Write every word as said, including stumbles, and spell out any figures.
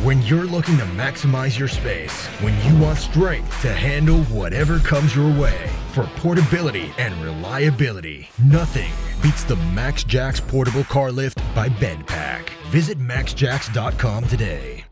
When you're looking to maximize your space, when you want strength to handle whatever comes your way, for portability and reliability, nothing beats the MaxJax portable car lift by Bendpack. Visit max jax dot com today.